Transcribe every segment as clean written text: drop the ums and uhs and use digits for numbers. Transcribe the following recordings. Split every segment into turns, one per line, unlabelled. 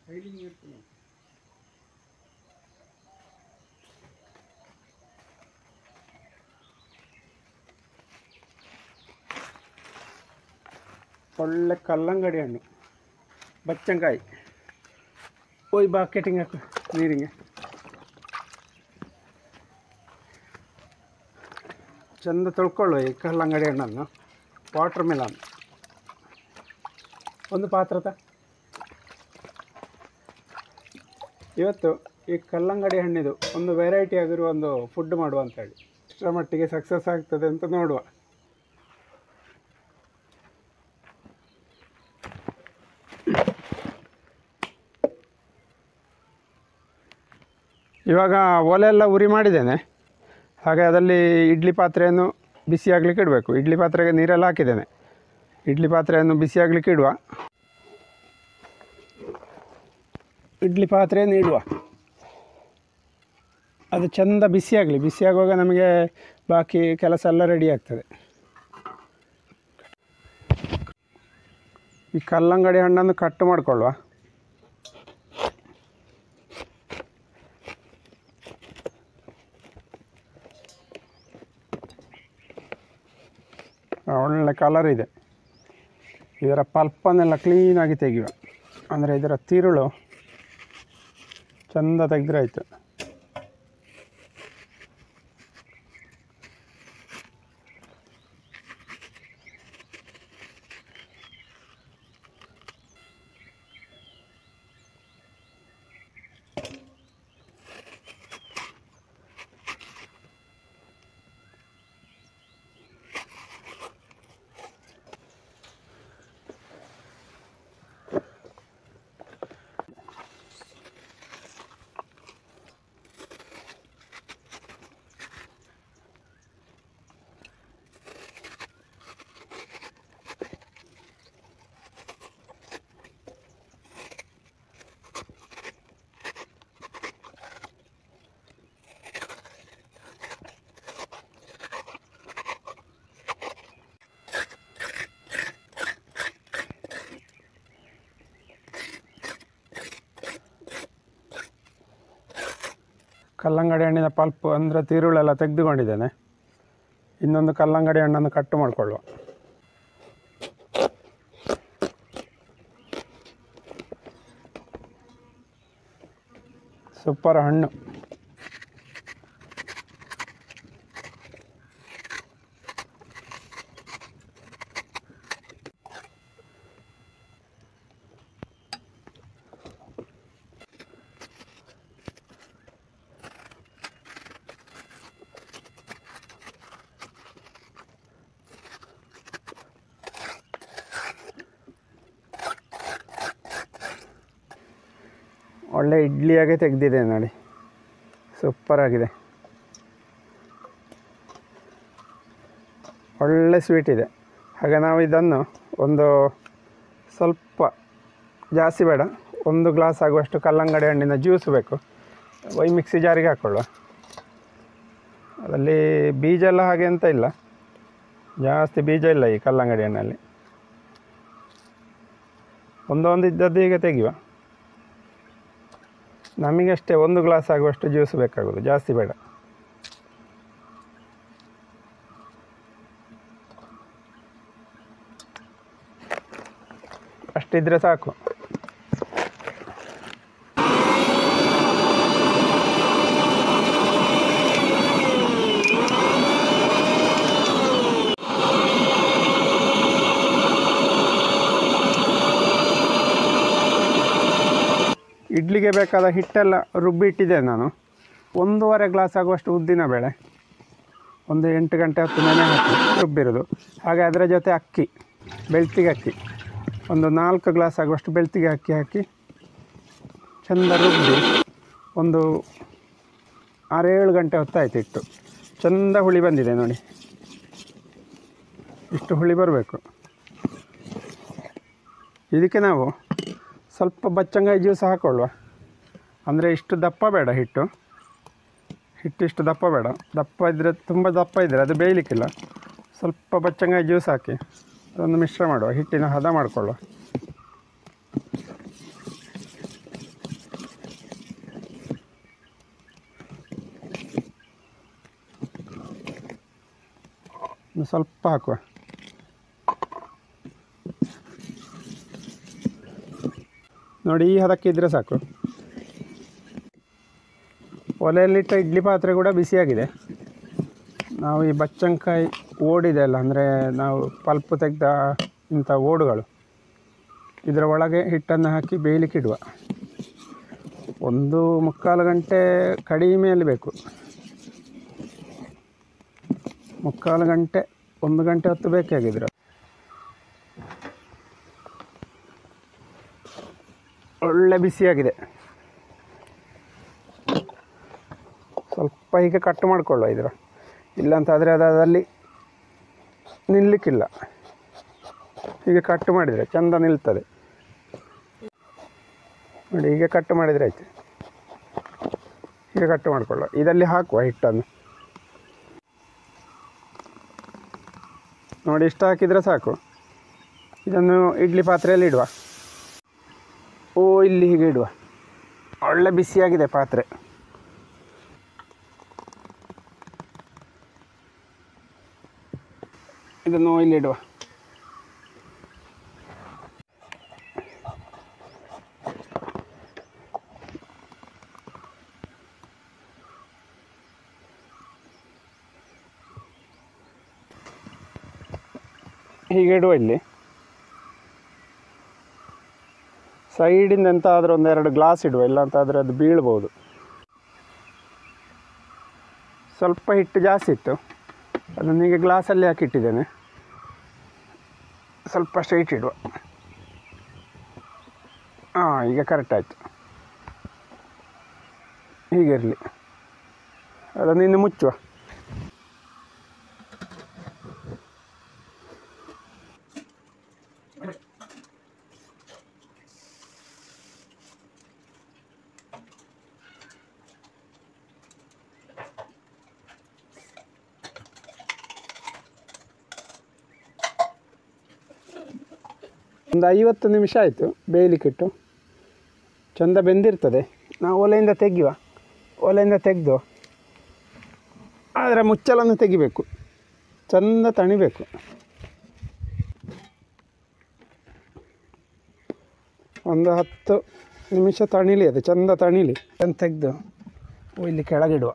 ಒಳ್ಳೆ ಕಲ್ಲಂಗಡಿ ಹಣ್ಣು, ಬಚ್ಚಂಕಾಯಿ. ಹೋಯ್ ಬಾ ಕೆಟಿಂಗ್ ಹಾಕು ನೀರಿಗೆ. ಚೆಂದ ತೊಳ್ಕೊಳ್ಳುವ ಈ ಕಲ್ಲಂಗಡಿ ಹಣ್ಣನ್ನು. ವಾಟರ್ ಮೆಲನ್ ಒಂದು ಪಾತ್ರದ. ಇವತ್ತು ಈ ಕಲ್ಲಂಗಡಿ ಹಣ್ಣಿದು ಒಂದು ವೆರೈಟಿ ಆಗಿರುವ ಒಂದು ಫುಡ್ ಮಾಡುವ ಅಂತೇಳಿ. ಎಷ್ಟರ ಮಟ್ಟಿಗೆ ಸಕ್ಸಸ್ ಆಗ್ತದೆ ಅಂತ ನೋಡುವ. ಇವಾಗ ಒಲೆಯೆಲ್ಲ ಉರಿ ಮಾಡಿದ್ದೇನೆ. ಹಾಗೆ ಅದರಲ್ಲಿ ಇಡ್ಲಿ ಪಾತ್ರೆಯನ್ನು ಬಿಸಿ ಆಗಲಿಕ್ಕೆ ಇಡಬೇಕು. ಇಡ್ಲಿ ಪಾತ್ರೆಗೆ ನೀರೆಲ್ಲ ಹಾಕಿದ್ದೇನೆ. ಇಡ್ಲಿ ಪಾತ್ರೆಯನ್ನು ಬಿಸಿ ಆಗಲಿಕ್ಕೆ ಇಡುವ. ಇಡ್ಲಿ ಪಾತ್ರೆಯನ್ನು ಇಡುವ. ಅದು ಚೆಂದ ಬಿಸಿಯಾಗಲಿ. ಬಿಸಿಯಾಗುವಾಗ ನಮಗೆ ಬಾಕಿ ಕೆಲಸ ಎಲ್ಲ ರೆಡಿ ಆಗ್ತದೆ. ಈ ಕಲ್ಲಂಗಡಿ ಹಣ್ಣನ್ನು ಕಟ್ ಮಾಡಿಕೊಳ್ಳುವ. ಒಳ್ಳೆ ಕಲರ್ ಇದೆ. ಇದರ ಪಲ್ಪನ್ನೆಲ್ಲ ಕ್ಲೀನಾಗಿ ತೆಗೆಯುವ. ಅಂದರೆ ಇದರ ತಿರುಳು ಚೆಂದ ತೆಗೆದ್ರೆ ಆಯಿತು. ಕಲ್ಲಂಗಡಿ ಹಣ್ಣಿನ ಪಲ್ಪು ಅಂದರೆ ತಿರುಳೆಲ್ಲ ತೆಗೆದುಕೊಂಡಿದ್ದೇನೆ. ಇನ್ನೊಂದು ಕಲ್ಲಂಗಡಿ ಹಣ್ಣನ್ನು ಕಟ್ ಮಾಡಿಕೊಳ್ಳುವ. ಸೂಪರ್ ಹಣ್ಣು. ಒಳ್ಳೆ ಇಡ್ಲಿಯಾಗೆ ತೆಗೆದಿದೆ ನೋಡಿ, ಸೂಪರ್ ಆಗಿದೆ. ಒಳ್ಳೆ ಸ್ವೀಟ್ ಇದೆ. ಹಾಗೆ ನಾವು ಇದನ್ನು ಒಂದು ಸ್ವಲ್ಪ ಜಾಸ್ತಿ ಬೇಡ, 1 ಗ್ಲಾಸ್ ಆಗುವಷ್ಟು ಕಲ್ಲಂಗಡಿ ಹಣ್ಣಿನ ಜ್ಯೂಸ್ ಬೇಕು. ಮಿಕ್ಸಿ ಜಾರಿಗೆ ಹಾಕ್ಕೊಳ್ಳುವ. ಅದರಲ್ಲಿ ಬೀಜ ಎಲ್ಲ ಹಾಗೆ ಅಂತ ಇಲ್ಲ, ಜಾಸ್ತಿ ಬೀಜ ಇಲ್ಲ ಈ ಕಲ್ಲಂಗಡಿ ಹಣ್ಣಲ್ಲಿ. ಒಂದು ಇದ್ದದ್ದು ಈಗ ತೆಗೆಯುವ. ನಮಗಷ್ಟೇ 1 ಗ್ಲಾಸ್ ಆಗುವಷ್ಟು ಜ್ಯೂಸ್ ಬೇಕಾಗೋದು, ಜಾಸ್ತಿ ಬೇಡ. ಅಷ್ಟಿದ್ರೆ ಸಾಕು. ಇಡ್ಲಿಗೆ ಬೇಕಾದ ಹಿಟ್ಟೆಲ್ಲ ರುಬ್ಬಿ ಇಟ್ಟಿದ್ದೇನೆ ನಾನು. 1.5 ಗ್ಲಾಸ್ ಆಗುವಷ್ಟು ಉದ್ದಿನ ಬೇಳೆ, ಒಂದು 8 ಗಂಟೆ ಹೊತ್ತು ನೆನೆ ಹಾಕಿ ರುಬ್ಬಿರೋದು. ಹಾಗೆ ಅದರ ಜೊತೆ ಅಕ್ಕಿ, ಬೆಳ್ತಿಗೆ ಅಕ್ಕಿ, ಒಂದು 4 ಗ್ಲಾಸ್ ಆಗುವಷ್ಟು ಬೆಳ್ತಿಗೆ ಅಕ್ಕಿ ಹಾಕಿ ಚೆಂದ ರುಬ್ಬಿ ಒಂದು 6-7 ಗಂಟೆ ಹೊತ್ತಾಯಿತು ಇಟ್ಟು. ಚೆಂದ ಹುಳಿ ಬಂದಿದೆ ನೋಡಿ, ಇಷ್ಟು ಹುಳಿ ಬರಬೇಕು. ಇದಕ್ಕೆ ನಾವು ಸ್ವಲ್ಪ ಬಚ್ಚಂಗಾಯಿ ಜ್ಯೂಸ್ ಹಾಕ್ಕೊಳ್ಳುವ. ಅಂದರೆ ಇಷ್ಟು ದಪ್ಪ ಬೇಡ ಹಿಟ್ಟು ಇಷ್ಟು ದಪ್ಪ ಬೇಡ. ದಪ್ಪ ಇದ್ದರೆ, ತುಂಬ ದಪ್ಪ ಇದ್ದರೆ ಅದು ಬೇಯಲಿಕ್ಕಿಲ್ಲ. ಸ್ವಲ್ಪ ಬಚ್ಚಂಗಾಯಿ ಜ್ಯೂಸ್ ಹಾಕಿ ಅದನ್ನು ಮಿಶ್ರ ಮಾಡುವ, ಹಿಟ್ಟಿನ ಹದ ಮಾಡಿಕೊಳ್ಳುವ. ಒಂದು ಸ್ವಲ್ಪ ಹಾಕುವ. ನೋಡಿ ಈ ಹದಕ್ಕಿದ್ರೆ ಸಾಕು. ಒಲೆಯಲ್ಲಿಟ್ಟ ಇಡ್ಲಿ ಪಾತ್ರೆ ಕೂಡ ಬಿಸಿಯಾಗಿದೆ. ನಾವು ಈ ಬಚ್ಚಂಕಾಯಿ ಓಡಿದೆ ಅಲ್ಲ, ಅಂದರೆ ನಾವು ಪಲ್ಪು ತೆಗೆದ ಇಂಥ ಓಡುಗಳು, ಇದರ ಒಳಗೆ ಹಿಟ್ಟನ್ನು ಹಾಕಿ ಬೇಯಲಿಕ್ಕಿಡುವ. 1-3/4 ಗಂಟೆ ಕಡಿಮೆಯಲ್ಲಿ ಬೇಕು. 3/4 ಗಂಟೆ 1 ಗಂಟೆ ಹೊತ್ತು ಬೇಕಾಗಿದ್ರೆ. ಒಳ್ಳೆ ಬಿಸಿಯಾಗಿದೆ. ಸ್ವಲ್ಪ ಹೀಗೆ ಕಟ್ ಮಾಡಿಕೊಳ್ಳುವ ಇದರ, ಇಲ್ಲಂತಾದರೆ ಅದರಲ್ಲಿ ನಿಲ್ಲಕ್ಕಿಲ್ಲ. ಹೀಗೆ ಕಟ್ ಮಾಡಿದರೆ ಚೆಂದ ನಿಲ್ತದೆ ನೋಡಿ. ಹೀಗೆ ಕಟ್ ಮಾಡಿದರೆ ಆಯ್ತು. ಹೀಗೆ ಕಟ್ ಮಾಡಿಕೊಳ್ಳುವ. ಇದರಲ್ಲಿ ಹಾಕುವ ಹಿಟ್ಟನ್ನು. ನೋಡಿ ಇಷ್ಟು ಹಾಕಿದರೆ ಸಾಕು. ಇದನ್ನು ಇಡ್ಲಿ ಪಾತ್ರೆಯಲ್ಲಿ ಇಡುವ. ಇಲ್ಲಿ ಹೀಗೆ ಇಡುವ. ಒಳ್ಳೆ ಬಿಸಿಯಾಗಿದೆ ಪಾತ್ರೆ. ಇದನ್ನು ಇಲ್ಲಿಡುವ. ಹೀಗೆ ಇಡುವ. ಇಲ್ಲಿ ಸೈಡಿಂದ ಎಂತ ಆದರೂ 1-2 ಗ್ಲಾಸ್ ಇಡುವ, ಇಲ್ಲಾಂತಾದರೆ ಅದು ಬೀಳ್ಬೋದು. ಸ್ವಲ್ಪ ಹಿಟ್ಟು ಜಾಸ್ತಿ ಇತ್ತು, ಅದನ್ನು ಈಗ ಗ್ಲಾಸಲ್ಲಿ ಹಾಕಿಟ್ಟಿದ್ದೇನೆ. ಸ್ವಲ್ಪ ಸ್ಟ್ರೈಟ್ ಇಡುವ. ಈಗ ಕರೆಕ್ಟ್ ಆಯಿತು. ಹೀಗಿರಲಿ. ಅದನ್ನು ಇನ್ನು ಮುಚ್ಚುವ. ಒಂದು 50 ನಿಮಿಷ ಆಯಿತು ಬೇಯಲಿಕ್ಕಿಟ್ಟು. ಚೆಂದ ಬೆಂದಿರ್ತದೆ. ನಾವು ಒಲೆಯಿಂದ ತೆಗೆಯುವ. ಒಲೆಯಿಂದ ತೆಗೆದು ಆದರೆ ಮುಚ್ಚಲನ್ನು ತೆಗಿಬೇಕು, ಚೆಂದ ತಣಿಬೇಕು. ಒಂದು 10 ನಿಮಿಷ ತಣಿಲಿ, ಅದು ಚೆಂದ ತಣಿಲಿ. ಅದನ್ನು ತೆಗೆದು ಇಲ್ಲಿ ಕೆಳಗಿಡುವ.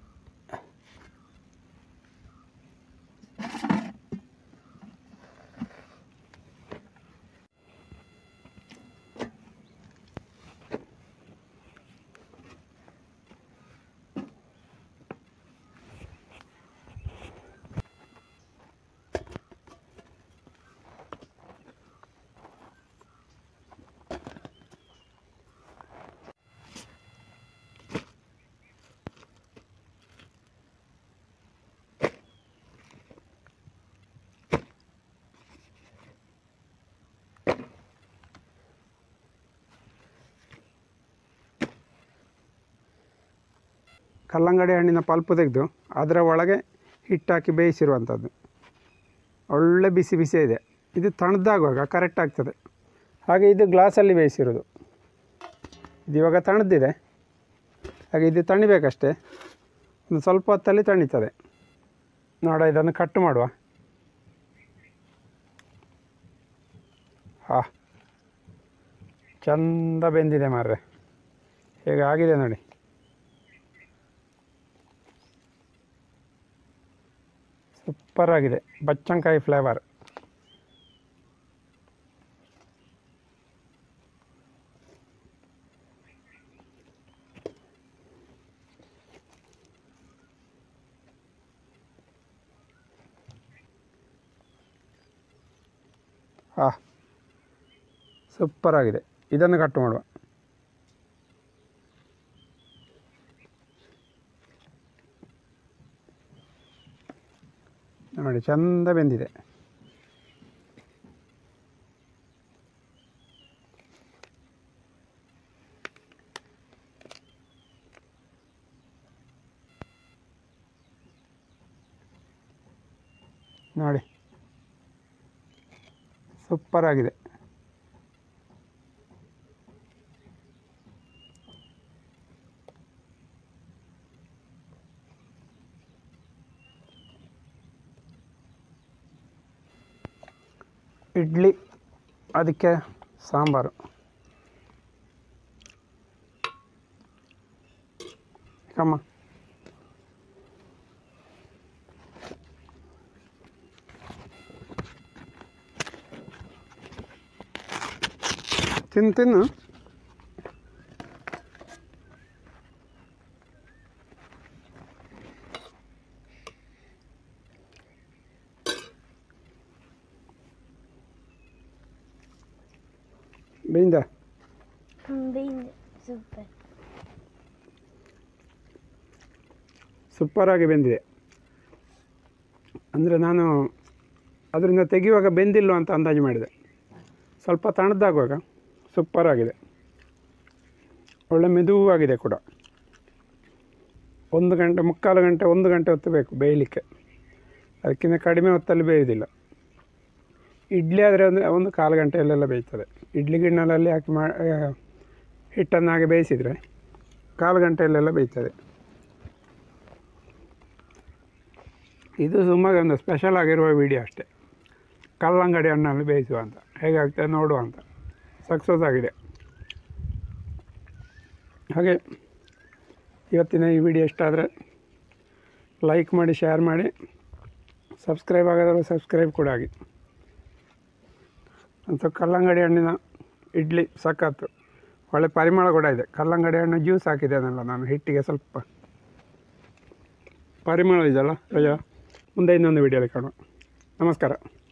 ಕಲ್ಲಂಗಡಿ ಹಣ್ಣಿನ ಪಲ್ಪು ತೆಗೆದು ಅದರ ಒಳಗೆ ಹಿಟ್ಟಾಕಿ ಬೇಯಿಸಿರುವಂಥದ್ದು. ಒಳ್ಳೆ ಬಿಸಿ ಬಿಸಿ ಇದೆ. ಇದು ತಣ್ಣದಾಗುವಾಗ ಕರೆಕ್ಟ್ ಆಗ್ತದೆ. ಹಾಗೆ ಇದು ಗ್ಲಾಸಲ್ಲಿ ಬೇಯಿಸಿರೋದು. ಇದು ಇವಾಗ ತಣ್ಣದಿದೆ, ಹಾಗೆ ಇದು ತಣಿಬೇಕಷ್ಟೇ. ಒಂದು ಸ್ವಲ್ಪ ಹೊತ್ತಲ್ಲಿ ತಣಿತದೆ. ನೋಡ, ಇದನ್ನು ಕಟ್ ಮಾಡುವ. ಚೆಂದ ಬೆಂದಿದೆ ಮಾರ್ರೆ. ಹೇಗೆ ಆಗಿದೆ ನೋಡಿ. ಸೂಪರ್ ಆಗಿದೆ. ಬಚ್ಚಂಕಾಯಿ ಫ್ಲೇವರ್. ಸೂಪರ್ ಆಗಿದೆ. ಇದನ್ನು ಕಟ್ ಮಾಡುವ. ನೋಡಿ, ಚೆಂದ ಬೆಂದಿದೆ. ನೋಡಿ, ಸೂಪರ್ ಆಗಿದೆ. ಇಡ್ಲಿ, ಅದಕ್ಕೆ ಸಾಂಬಾರು. ಕಮ್ಮ ತಿನ್ನು. ಬೇಂದ ಸೂಪರಾಗಿ ಬೆಂದಿದೆ. ಅಂದರೆ ನಾನು ಅದರಿಂದ ತೆಗೆಯುವಾಗ ಬೆಂದಿಲ್ಲ ಅಂತ ಅಂದಾಜು ಮಾಡಿದೆ. ಸ್ವಲ್ಪ ತಣ್ಣದಾಗುವಾಗ ಸೂಪರಾಗಿದೆ, ಒಳ್ಳೆ ಮೆದುವಾಗಿದೆ ಕೂಡ. 1 ಗಂಟೆ, 3/4 ಗಂಟೆ, 1 ಗಂಟೆ ಹೊತ್ತು ಬೇಕು ಬೇಯಲಿಕ್ಕೆ. ಅದಕ್ಕಿಂತ ಕಡಿಮೆ ಹೊತ್ತಲ್ಲಿ ಬೇಯುವುದಿಲ್ಲ. ಇಡ್ಲಿ ಆದರೆ ಅಂದರೆ 1/4 ಗಂಟೆಯಲ್ಲೆಲ್ಲ ಬೇಯ್ತದೆ. ಇಡ್ಲಿ ಗಿಣ್ಣಲಲ್ಲಿ ಹಾಕಿ ಹಿಟ್ಟನ್ನು ಹಾಗೆ ಬೇಯಿಸಿದರೆ 1/4 ಗಂಟೆಯಲ್ಲೆಲ್ಲ ಬೇಯ್ತದೆ. ಇದು ಸುಮ್ಮನೆ ಒಂದು ಸ್ಪೆಷಲ್ ಆಗಿರುವ ವಿಡಿಯೋ ಅಷ್ಟೇ. ಕಲ್ಲಂಗಡಿ ಹಣ್ಣಲ್ಲಿ ಬೇಯಿಸುವ ಅಂತ, ಹೇಗಾಗ್ತದೆ ನೋಡುವ ಅಂತ. ಸಕ್ಸಸ್ ಆಗಿದೆ. ಹಾಗೆ ಇವತ್ತಿನ ಈ ವಿಡಿಯೋ ಇಷ್ಟ ಆದರೆ ಲೈಕ್ ಮಾಡಿ, ಶೇರ್ ಮಾಡಿ, ಸಬ್ಸ್ಕ್ರೈಬ್ ಆಗೋದಾದ್ರೆ ಸಬ್ಸ್ಕ್ರೈಬ್ ಕೂಡ ಆಗಿ. ಅಂತ ಕಲ್ಲಂಗಡಿ ಹಣ್ಣಿನ ಇಡ್ಲಿ ಸಖತ್ತು, ಒಳ್ಳೆ ಪರಿಮಳ ಕೂಡ ಇದೆ. ಕಲ್ಲಂಗಡಿ ಹಣ್ಣು ಜ್ಯೂಸ್ ಹಾಕಿದ್ದೇನಲ್ಲ ನಾನು ಹಿಟ್ಟಿಗೆ, ಸ್ವಲ್ಪ ಪರಿಮಳ ಇದೆಯಲ್ಲ. ಮುಂದೆ ಇನ್ನೊಂದು ವಿಡಿಯೋಲಿ ಕಾಣುವ. ನಮಸ್ಕಾರ.